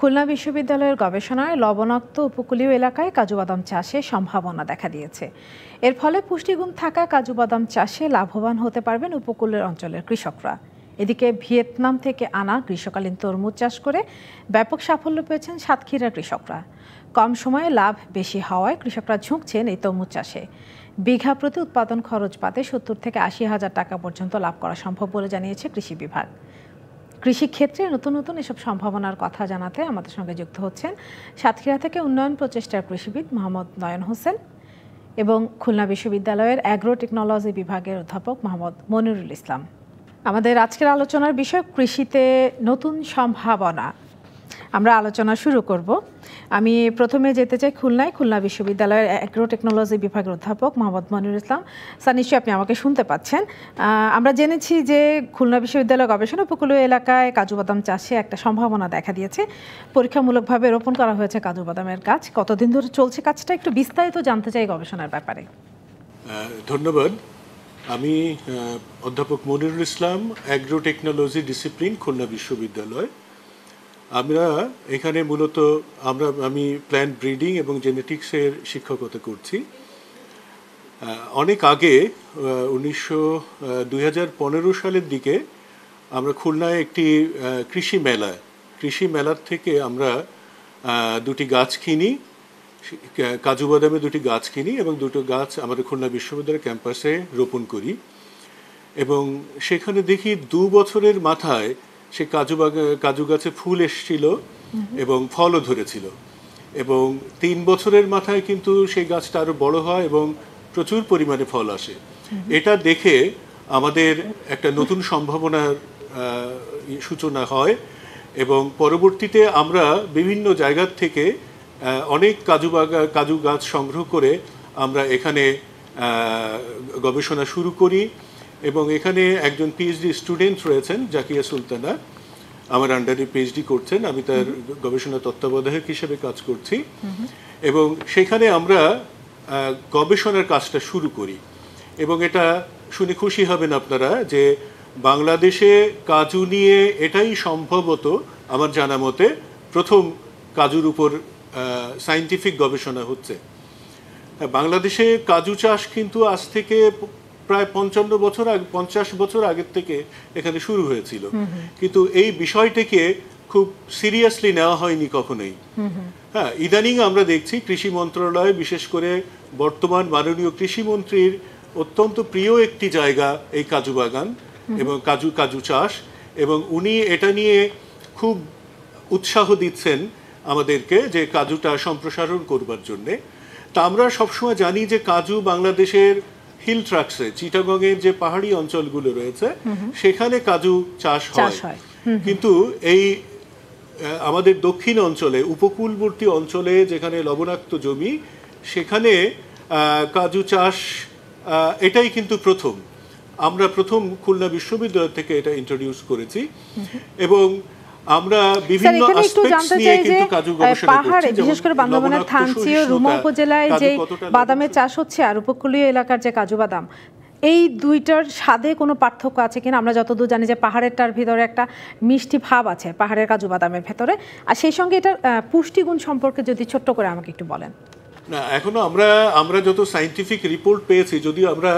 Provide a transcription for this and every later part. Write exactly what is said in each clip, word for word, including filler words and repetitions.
খুলনা বিশ্ববিদ্যালয়ের গবেষণায় লবণাক্ত উপকূলীয় এলাকায় কাজু বাদাম চাষে সম্ভাবনা দেখা দিয়েছে। এর ফলে পুষ্টিগুণ থাকা কাজু বাদাম চাষে লাভবান হতে পারবেন উপকূলের অঞ্চলের কৃষকরা। এদিকে ভিয়েতনাম থেকে আনা গ্রীষ্মকালীন তরমুজ চাষ করে ব্যাপক সাফল্য পেয়েছেন সাতক্ষীরার কৃষকরা। কম সময়ে লাভ বেশি হওয়ায় কৃষকরা ঝুঁকছেন এই তরমুজ চাষে। বিঘা প্রতি উৎপাদন খরচ পাতে সত্তর থেকে আশি হাজার টাকা পর্যন্ত লাভ করা সম্ভব বলে জানিয়েছে কৃষি বিভাগ। কৃষি ক্ষেত্রে নতুন নতুন এসব সম্ভাবনার কথা জানাতে আমাদের সঙ্গে যুক্ত হচ্ছেন সাতক্ষীরা থেকে উন্নয়ন প্রচেষ্টার কৃষিবিদ মোহাম্মদ নয়ন হোসেন এবং খুলনা বিশ্ববিদ্যালয়ের অ্যাগ্রো টেকনোলজি বিভাগের অধ্যাপক মোহাম্মদ মনিরুল ইসলাম। আমাদের আজকের আলোচনার বিষয় কৃষিতে নতুন সম্ভাবনা। আমরা আলোচনা শুরু করব। আমি প্রথমে যেতে চাই খুলনায়। খুলনা বিশ্ববিদ্যালয়ের অ্যাগ্রো টেকনোলজি বিভাগের অধ্যাপক মোহাম্মদ মনিরুল ইসলাম। স্যার, নিশ্চয়ই আপনি আমাকে শুনতে পাচ্ছেন। আমরা জেনেছি যে খুলনা বিশ্ববিদ্যালয় গবেষণা উপকূলীয় এলাকায় কাজু বাদাম চাষে একটা সম্ভাবনা দেখা দিয়েছে। পরীক্ষামূলকভাবে রোপণ করা হয়েছে কাজু বাদামের গাছ। কতদিন ধরে চলছে কাজটা, একটু বিস্তারিত জানতে চাই গবেষণার ব্যাপারে। ধন্যবাদ। আমি অধ্যাপক Monirul Islam, agro technology discipline, Khulna বিশ্ববিদ্যালয়। আমরা এখানে মূলত আমরা আমি প্ল্যান্ট ব্রিডিং এবং জেনেটিক্সের শিক্ষকতা করছি। অনেক আগে উনিশশো দুই হাজার পনেরো সালের দিকে আমরা খুলনায় একটি কৃষি মেলা কৃষি মেলার থেকে আমরা দুটি গাছ কিনি, কাজু বাদামে দুটি গাছ কিনি এবং দুটো গাছ আমাদের খুলনা বিশ্ববিদ্যালয়ের ক্যাম্পাসে রোপণ করি। এবং সেখানে দেখি দু বছরের মাথায় সে কাজু বাগা কাজু গাছে ফুল এসেছিল এবং ফলও ধরেছিল। এবং তিন বছরের মাথায় কিন্তু সেই গাছটা আরও বড় হয় এবং প্রচুর পরিমাণে ফল আসে। এটা দেখে আমাদের একটা নতুন সম্ভাবনার সূচনা হয় এবং পরবর্তীতে আমরা বিভিন্ন জায়গার থেকে অনেক কাজু বাগা কাজু গাছ সংগ্রহ করে আমরা এখানে গবেষণা শুরু করি। এবং এখানে একজন পিএইচডি স্টুডেন্ট রয়েছেন, জাকিয়া সুলতানা, আমার আন্ডারে পিএইচডি করছেন। আমি তার গবেষণা তত্ত্বাবধায়ক হিসেবে কাজ করছি। এবং সেখানে আমরা গবেষণার কাজটা শুরু করি। এবং এটা শুনে খুশি হবেন আপনারা যে বাংলাদেশে কাজু নিয়ে এটাই সম্ভবত আমার জানা মতে প্রথম কাজুর উপর সায়েন্টিফিক গবেষণা হচ্ছে। বাংলাদেশে কাজু চাষ কিন্তু আজ থেকে প্রায় পঞ্চান্ন বছর আগে পঞ্চাশ বছর আগের থেকে এখানে শুরু হয়েছিল, কিন্তু এই বিষয়টিকে খুব সিরিয়াসলি নেওয়া হয়নি কখনোই। হ্যাঁ, ইদানিং আমরা দেখছি কৃষি মন্ত্রণালয়, বিশেষ করে বর্তমান মাননীয় কৃষিমন্ত্রীর অত্যন্ত প্রিয় একটি জায়গা এই কাজু বাগান এবং কাজু কাজু চাষ, এবং উনি এটা নিয়ে খুব উৎসাহ দিচ্ছেন আমাদেরকে যে কাজুটা সম্প্রসারণ করবার জন্যে। তা আমরা সবসময় জানি যে কাজু বাংলাদেশের হিল ট্রাক্সে, চিটাগংয়ের যে পাহাড়ি অঞ্চলগুলো রয়েছে সেখানে কাজু চাষ হয়। কিন্তু এই আমাদের দক্ষিণ অঞ্চলে, উপকূলবর্তী অঞ্চলে যেখানে লবণাক্ত জমি, সেখানে কাজু চাষ এটাই কিন্তু প্রথম। আমরা প্রথম খুলনা বিশ্ববিদ্যালয় থেকে এটা ইন্ট্রোডিউস করেছি এবং আমরা বিভিন্ন অ্যাসপেক্টস নিয়ে কিন্তু কাজু গবেষণা করছি। বিশেষ করে বান্দরবানের থানচি ও রুমা উপজেলায় যে বাদামের চাষ হচ্ছে আর উপকূলীয় এলাকার যে কাজু বাদাম, এই দুইটার স্বাদে কোনো পার্থক্য আছে কিনা? আমরা যতদূর জানি যে পাহাড়েরটার ভিতরে একটা মিষ্টি ভাব আছে পাহাড়ের কাজু বাদামের ভেতরে, আর সেই সঙ্গে এটার পুষ্টিগুণ সম্পর্কে যদি ছোট্ট করে আমাকে একটু বলেন। না, এখনো আমরা আমরা যত সায়েন্টিফিক রিপোর্ট পেয়েছি, যদিও আমরা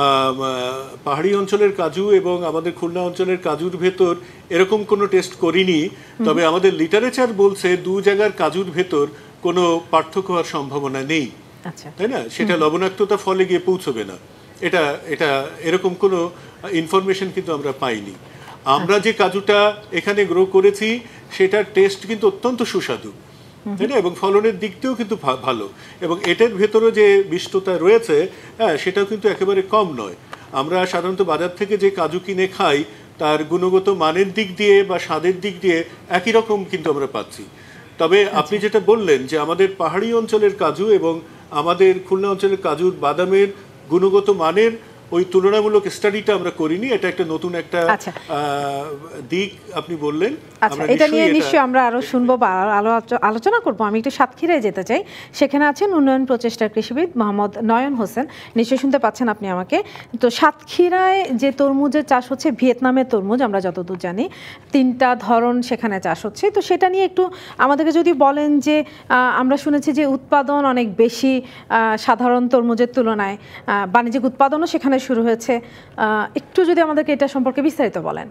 পাহাড়ি অঞ্চলের কাজু এবং আমাদের খুলনা অঞ্চলের কাজুর ভেতর এরকম কোনো টেস্ট করিনি, তবে আমাদের লিটারেচার বলছে দু জায়গার কাজুর ভেতর কোনো পার্থক্য হওয়ার সম্ভাবনা নেই, তাই না? সেটা লবণাক্ততা ফলে গিয়ে পৌঁছবে না, এটা এটা এরকম কোনো ইনফরমেশন কিন্তু আমরা পাইনি। আমরা যে কাজুটা এখানে গ্রো করেছি সেটার টেস্ট কিন্তু অত্যন্ত সুস্বাদু, তাই না? এবং ফলনের দিক দিয়েও কিন্তু ভালো, এবং এটার ভেতরে যে মিষ্টতা রয়েছে, হ্যাঁ, সেটাও কিন্তু একেবারে কম নয়। আমরা সাধারণত বাজার থেকে যে কাজু কিনে খাই তার গুণগত মানের দিক দিয়ে বা স্বাদের দিক দিয়ে একই রকম কিন্তু আমরা পাচ্ছি। তবে আপনি যেটা বললেন যে আমাদের পাহাড়ি অঞ্চলের কাজু এবং আমাদের খুলনা অঞ্চলের কাজুর বাদামের গুণগত মানের ওই তুলনামূলক স্টাডিটা আমরা করিনি, এটা একটা নতুন একটা দিক আপনি বললেন। আচ্ছা, এটা নিয়ে নিশ্চয়ই আমরা আরো শুনবো বা আলোচনা করবো। আমি একটু সাতক্ষীরায় যেতে চাই, সেখানে আছেন উন্নয়ন প্রচেষ্টা কৃষিবিদ মোহাম্মদ নয়ন হোসেন, নিশ্চয়ই শুনতে পাচ্ছেন আপনি আমাকে। তো সাতক্ষীরায় যে তরমুজের চাষ হচ্ছে, ভিয়েতনামের তরমুজ আমরা যতদূর জানি, তিনটা ধরন সেখানে চাষ হচ্ছে, তো সেটা নিয়ে একটু আমাদেরকে যদি বলেন যে আমরা শুনেছি যে উৎপাদন অনেক বেশি সাধারণ তরমুজের তুলনায়, বাণিজ্যিক উৎপাদনও সেখানে শুরু হয়েছে, একটু যদি আমাদেরকে এটা সম্পর্কে বিস্তারিত বলেন।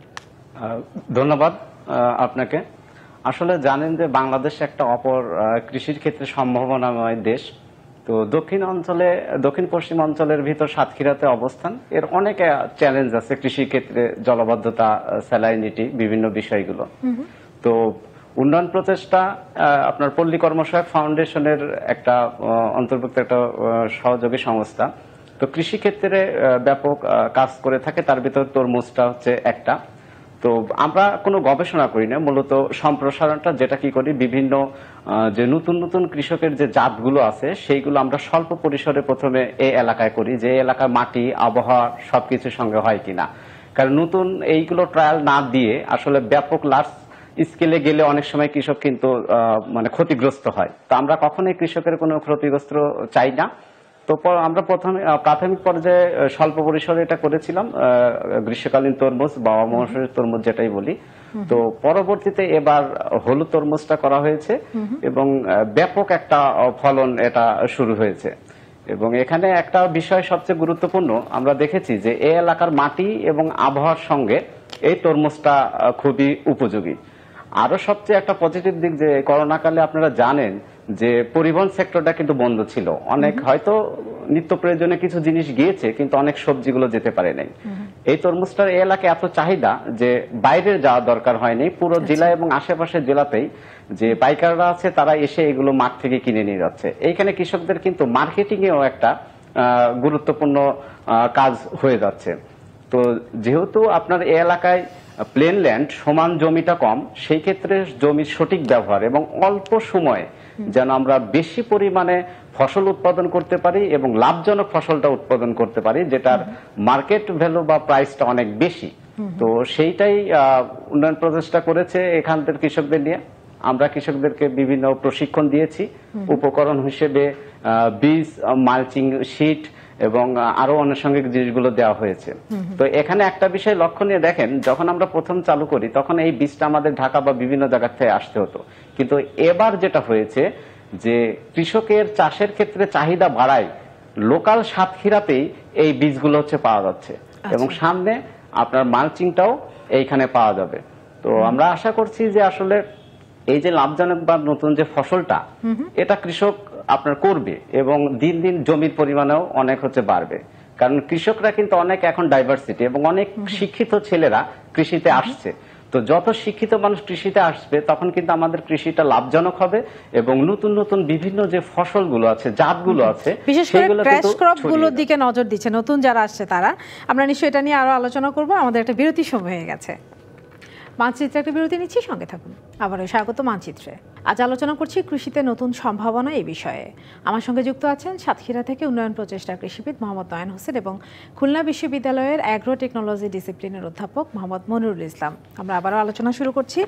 ধন্যবাদ আপনাকে। আসলে জানেন যে বাংলাদেশ একটা অপর কৃষির ক্ষেত্রে সম্ভাবনাময় দেশ। তো দক্ষিণ অঞ্চলে, দক্ষিণ পশ্চিম অঞ্চলের ভিতর সাতক্ষীরাতে অবস্থান। এর অনেক চ্যালেঞ্জ আছে কৃষি ক্ষেত্রে, জলবদ্ধতা, স্যালাইনিটি, বিভিন্ন বিষয়গুলো। তো উন্নয়ন প্রচেষ্টা আপনার পল্লী কর্মসহায়ক ফাউন্ডেশনের একটা অন্তর্ভুক্ত একটা সহযোগী সংস্থা। তো কৃষি ক্ষেত্রে ব্যাপক কাজ করে থাকে, তার ভিতর তরমুজটা হচ্ছে একটা। তো আমরা কোনো গবেষণা করি না, মূলত সম্প্রসারণটা যেটা কি করি, বিভিন্ন যে নতুন নতুন কৃষকের যে জাতগুলো আছে সেইগুলো আমরা স্বল্প পরিসরে প্রথমে এই এলাকায় করি, যে এলাকার মাটি, আবহাওয়া সবকিছুর সঙ্গে হয় কিনা। কারণ নতুন এইগুলো ট্রায়াল না দিয়ে আসলে ব্যাপক লার্জ স্কেলে গেলে অনেক সময় কৃষক কিন্তু মানে ক্ষতিগ্রস্ত হয়। তো আমরা কখনোই কৃষকের কোনো ক্ষতিগ্রস্ত চাই না। তো আমরা প্রথমে প্রাথমিক পর্যায়ে স্বল্প পরিসরে এটা করেছিলাম, গ্রীষ্মকালীন তরমুজ বা মৌসুমী তরমুজ যেটাই বলি। তো পরবর্তীতে এবার হলুদ তরমুজটা করা হয়েছে এবং ব্যাপক একটা ফলন এটা শুরু হয়েছে। এবং এখানে একটা বিষয় সবচেয়ে গুরুত্বপূর্ণ, আমরা দেখেছি যে এই এলাকার মাটি এবং আবহাওয়ার সঙ্গে এই তরমুজটা খুবই উপযোগী। আরো সবচেয়ে একটা পজিটিভ দিক যে করোনাকালে আপনারা জানেন যে পরিবহন সেক্টরটা কিন্তু বন্ধ ছিল, অনেক হয়তো নিত্য প্রয়োজনে কিছু জিনিস গিয়েছে কিন্তু অনেক সবজিগুলো যেতে পারে নাই। এই তরমুজটার এই এলাকায় এত চাহিদা যে বাইরে যাওয়া দরকার হয়নি, পুরো জেলা এবং আশেপাশের জেলাতেই যে পাইকাররা আছে তারা এসে এগুলো মাঠ থেকে কিনে নিয়ে যাচ্ছে। এইখানে কৃষকদের কিন্তু মার্কেটিং এও একটা গুরুত্বপূর্ণ কাজ হয়ে যাচ্ছে। তো যেহেতু আপনার এই এলাকায় প্লেন ল্যান্ড, সমান জমিটা কম, সেই ক্ষেত্রে জমির সঠিক ব্যবহার এবং অল্প সময়ে যেন আমরা বেশি পরিমাণে ফসল উৎপাদন করতে পারি এবং লাভজনক ফসলটা উৎপাদন করতে পারি, যেটার মার্কেট ভ্যালু বা প্রাইসটা অনেক বেশি। তো সেইটাই উন্নয়ন প্রচেষ্টা করেছে এখানকার কৃষকদের নিয়ে। আমরা কৃষকদেরকে বিভিন্ন প্রশিক্ষণ দিয়েছি, উপকরণ হিসেবে বীজ, মালচিং শীট এবং আরো আনুষঙ্গিক জিনিসগুলো দেওয়া হয়েছে। তো এখানে একটা বিষয় লক্ষণীয় দেখেন, যখন আমরা প্রথম চালু করি তখন এই বীজটা আমাদের ঢাকা বা বিভিন্ন জায়গা থেকে আসতে হতো, কিন্তু এবার যেটা হয়েছে যে কৃষকের চাষের ক্ষেত্রে চাহিদা বাড়ায়, লোকাল সাতক্ষীরাতেই এই বীজগুলো হচ্ছে পাওয়া যাচ্ছে এবং সামনে আপনার মালচিংটাও এইখানে পাওয়া যাবে। তো আমরা আশা করছি যে আসলে এই যে লাভজনক বা নতুন যে ফসলটা, এটা কৃষক আপনার করবে এবং দিন দিন জমির পরিমাণেও অনেক হচ্ছে বাড়বে। কারণ কৃষকরা কিন্তু অনেক এখন ডাইভার্সিটি এবং অনেক শিক্ষিত ছেলেরা কৃষিতে আসছে। তো যত শিক্ষিত মানুষ কৃষিতে আসবে তখন কিন্তু আমাদের কৃষিটা লাভজনক হবে এবং নতুন নতুন বিভিন্ন যে ফসলগুলো আছে, জাতগুলো আছে, বিশেষ করে ক্র্যাশ ক্রপগুলোর দিকে নজর দিচ্ছে নতুন যারা আসছে তারা। আমরা নিশ্চয়ই এটা নিয়ে আরো আলোচনা করব। আমাদের একটা বিরতি সময় হয়ে গেছে, মানচিত্রে একটা বিরতি নিচ্ছি, সঙ্গে থাকুন। আবারও স্বাগত মানচিত্রে। আজ আলোচনা করছি কৃষিতে নতুন সম্ভাবনা এই বিষয়ে। আমার সঙ্গে যুক্ত আছেন সাতক্ষীরা থেকে উন্নয়ন প্রচেষ্টা কৃষিবিদ মোহাম্মদ নয়ন হোসেন এবং খুলনা বিশ্ববিদ্যালয়ের অ্যাগ্রো টেকনোলজি ডিসিপ্লিনের অধ্যাপক মোহাম্মদ মনিরুল ইসলাম। আমরা আবারও আলোচনা শুরু করছি।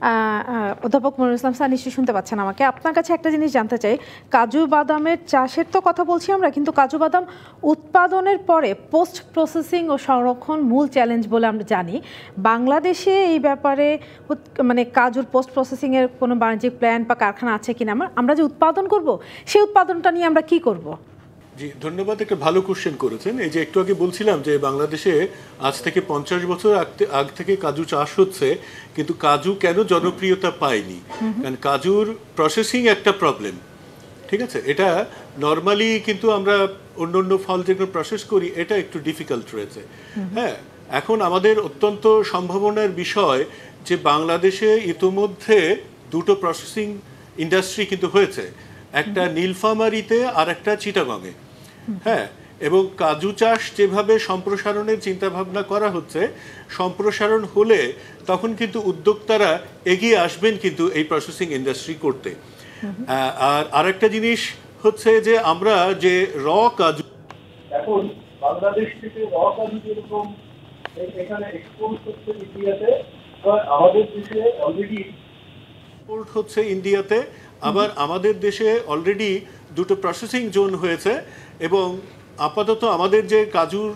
অধ্যাপক মনিরুল ইসলাম স্যার, নিশ্চয়ই শুনতে পাচ্ছেন আমাকে। আপনার কাছে একটা জিনিস জানতে চাই, কাজু বাদামের চাষের তো কথা বলছি আমরা, কিন্তু কাজু বাদাম উৎপাদনের পরে পোস্ট প্রসেসিং ও সংরক্ষণ মূল চ্যালেঞ্জ বলে আমরা জানি। বাংলাদেশে এই ব্যাপারে মানে কাজুর পোস্ট প্রসেসিং এর কোনো বাণিজ্যিক প্ল্যান বা কারখানা আছে কিনা, আমরা যে উৎপাদন করব সেই উৎপাদনটা নিয়ে আমরা কি করব? জি ধন্যবাদ, একটা ভালো কোশ্চেন করেছেন। এই যে একটু আগে বলছিলাম যে বাংলাদেশে আজ থেকে পঞ্চাশ বছর আগ থেকে কাজু চাষ হচ্ছে, কিন্তু কাজু কেন জনপ্রিয়তা পায়নি? কারণ কাজুর প্রসেসিং একটা প্রবলেম, ঠিক আছে? এটা নর্মালি কিন্তু আমরা অন্য অন্য ফল যেগুলো প্রসেস করি এটা একটু ডিফিকাল্ট রয়েছে। হ্যাঁ, এখন আমাদের অত্যন্ত সম্ভাবনার বিষয় যে বাংলাদেশে ইতোমধ্যে দুটো প্রসেসিং ইন্ডাস্ট্রি কিন্তু হয়েছে, একটা নীলফামারীতে আর একটা চিটাগংয়ে। হ্যাঁ, এবং কাজু চাষ যেভাবে সম্প্রসারণের চিন্তা ভাবনা করা হচ্ছে, সম্প্রসারণ হলে তখন কিন্তু উদ্যোক্তারা এগিয়ে আসবেন কিন্তু এই প্রসেসিং ইন্ডাস্ট্রি করতে। আর আরেকটা জিনিস হচ্ছে যে আমরা যে র কাজু এখন বাংলাদেশ থেকে র কাজু যেরকম এখানে এক্সপোর্ট হচ্ছে ইন্ডিয়াতে, আমাদের দেশে অলরেডি এক্সপোর্ট হচ্ছে ইন্ডিয়াতে, আবার আমাদের দেশে অলরেডি দুটো প্রসেসিং জোন হয়েছে এবং আপাতত আমাদের যে কাজুর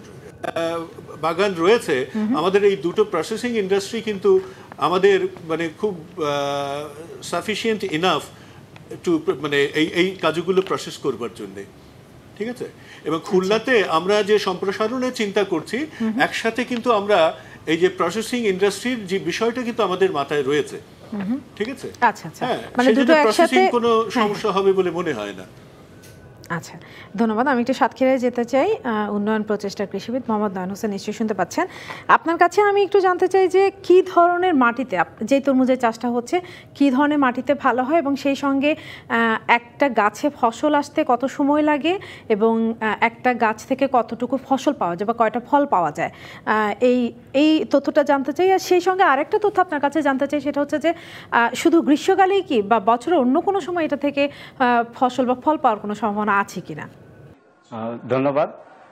বাগান রয়েছে, আমাদের এই দুটো প্রসেসিং ইন্ডাস্ট্রি কিন্তু আমাদের মানে খুব সাফিসিয়েন্ট ইনাফ টু মানে এই এই কাজুগুলো প্রসেস করবার জন্যে, ঠিক আছে। এবং খুলনাতে আমরা যে সম্প্রসারণের চিন্তা করছি, একসাথে কিন্তু আমরা এই যে প্রসেসিং ইন্ডাস্ট্রির যে বিষয়টা কিন্তু আমাদের মাথায় রয়েছে, ঠিক আছে। আচ্ছা আচ্ছা, হ্যাঁ, মানে দুটো একসাথে কোনো সমস্যা হবে বলে মনে হয় না। আচ্ছা, ধন্যবাদ। আমি একটু সাতক্ষীরায় যেতে চাই। উন্নয়ন প্রচেষ্টা কৃষিবিদ মোহাম্মদ নয়ন হোসেন নিশ্চয়ই শুনতে পাচ্ছেন। আপনার কাছে আমি একটু জানতে চাই যে কি ধরনের মাটিতে যে তরমুজের চাষটা হচ্ছে, কি ধরনের মাটিতে ভালো হয় এবং সেই সঙ্গে একটা গাছে ফসল আসতে কত সময় লাগে এবং একটা গাছ থেকে কতটুকু ফসল পাওয়া যায় বা কয়টা ফল পাওয়া যায়, এই এই তথ্যটা জানতে চাই। আর সেই সঙ্গে আরেকটা তথ্য আপনার কাছে জানতে চাই, সেটা হচ্ছে যে শুধু গ্রীষ্মকালেই কি বা বছরের অন্য কোনো সময় এটা থেকে ফসল বা ফল পাওয়ার কোনো সম্ভাবনা আছে কিনা? ধন্যবাদ।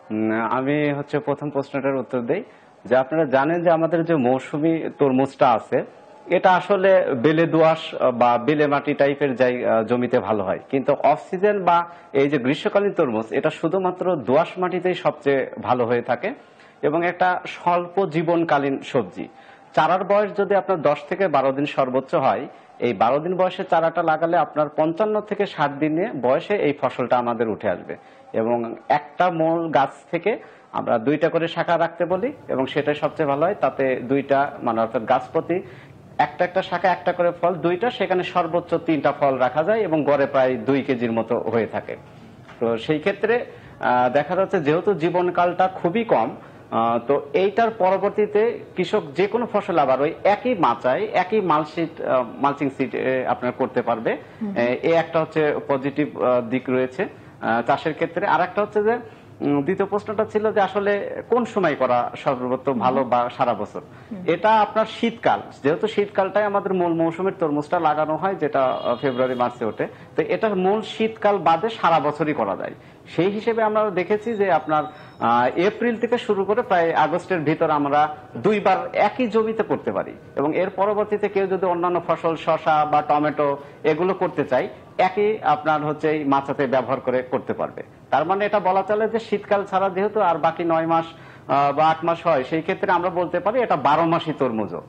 আমি হচ্ছে প্রথম প্রশ্নটার উত্তর দেই যে আপনারা জানেন যে আমাদের যে মৌসুমী তরমুজটা আছে, এটা আসলে বেলে দোআঁশ বা বেলে মাটি টাইপের যাই জমিতে ভালো হয়, কিন্তু অফ সিজন বা এই যে গ্রীষ্মকালীন তরমুজ এটা শুধুমাত্র দোআঁশ মাটিতেই সবচেয়ে ভালো হয়ে থাকে এবং একটা স্বল্প জীবনকালীন সবজি। চারার বয়স যদি আপনার দশ থেকে বারো দিন সর্বোচ্চ হয়, এই বারো দিন বয়সে চারাটা লাগালে আপনার পঞ্চান্ন থেকে ষাট দিনে বয়সে এই ফসলটা আমাদের উঠে আসবে এবং একটা মূল গাছ থেকে আমরা দুইটা করে শাখা রাখতে বলি এবং সেটাই সবচেয়ে ভালো হয়। তাতে দুইটা মানে অর্থাৎ গাছ প্রতি একটা একটা শাখা একটা করে ফল, দুইটা সেখানে সর্বোচ্চ তিনটা ফল রাখা যায় এবং গড়ে প্রায় দুই কেজির মতো হয়ে থাকে। তো সেই ক্ষেত্রে দেখা যাচ্ছে যেহেতু জীবনকালটা খুবই কম, তো এইটার পরবর্তীতে কৃষক যে কোনো ফসল আবার ওই একই মাচায় একই মালশিট মালচিং সিট আপনার করতে পারবে। এই একটা হচ্ছে পজিটিভ দিক রয়েছে চাষের ক্ষেত্রে। আর একটা হচ্ছে যে দ্বিতীয় প্রশ্নটা ছিল যে আসলে কোন সময় করা সর্বোত্তম ভালো বা সারা বছর। এটা আপনার শীতকাল, যেহেতু শীতকালটাই আমাদের মূল মৌসুমের তরমুজটা লাগানো হয়, যেটা ফেব্রুয়ারি মার্চে ওঠে, তো এটা মূল শীতকাল বাদে সারা বছরই করা যায়। সেই হিসেবে আমরা দেখেছি যে আপনার এপ্রিল থেকে শুরু করে প্রায় আগস্টের ভিতর আমরা দুইবার একই জমিতে করতে পারি এবং এর পরবর্তীতে কেউ যদি অন্যান্য ফসল শসা বা টমেটো এগুলো করতে চাই, একই আপনার হচ্ছে এই মাচাতে ব্যবহার করে করতে পারবে। তার মানে এটা বলা চলে যে শীতকাল ছাড়া যেহেতু আর বাকি নয় মাস বা আট মাস হয়, সেই ক্ষেত্রে আমরা বলতে পারি এটা বারো মাসই তরমুজও।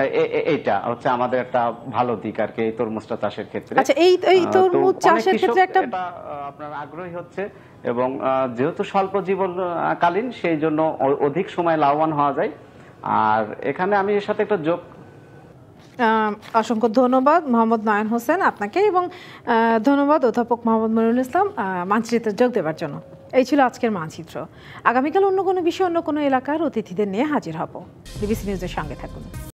এইটা হচ্ছে আমাদের একটা ভালো দিক আর কি এই তরমুজটা চাষের ক্ষেত্রে। আচ্ছা, এই এই তরমুজ চাষের ক্ষেত্রে একটা আপনার আগ্রহী হচ্ছে এবং যেহেতু স্বল্প জীবনকালীন সেই জন্য অধিক সময় লাভবান হওয়া যায়। আর এখানে আমি এর সাথে একটা যোগ, অসংখ্য ধন্যবাদ মোহাম্মদ নয়ন হোসেন আপনাকে এবং ধন্যবাদ অধ্যাপক মোহাম্মদ মনিরুল ইসলাম মানচিত্রে যোগ দেওয়ার জন্য। এই ছিল আজকের মানচিত্র। আগামীকাল অন্য কোনো বিষয় অন্য কোনো এলাকার অতিথিদের নিয়ে হাজির হব। ডিবিসি নিউজের সঙ্গে থাকুন।